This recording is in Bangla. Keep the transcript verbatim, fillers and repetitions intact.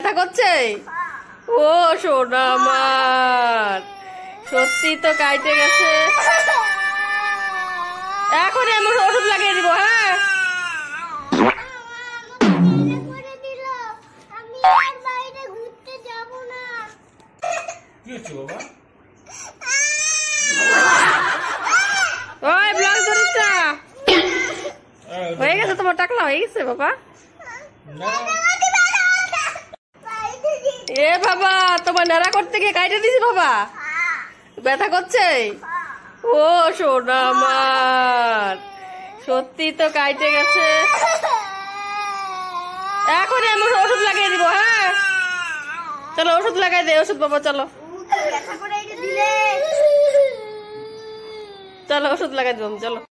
ব্যথা করছে? ও সোনা আমার, সত্যি তো কাইটে গেছে। এখন এমন ওষুধ লাগিয়ে দিব। হ্যাঁ ওই ব্লগ ধরিস না। হয়ে গেছে তোমার, টাকলা হয়ে গেছে বাবা। এ বাবা, তোমার নাড়া করতে গিয়ে কাইটে দিছি বাবা, ব্যথা করছে? ও সোনা আমার, সত্যি তো কাইটে গেছে। এখন এমন ওষুধ লাগিয়ে দিব। হ্যাঁ চলো ওষুধ লাগাই দে। ওষুধ বাবা চলো, চলো ওষুধ লাগাই দিব চলো।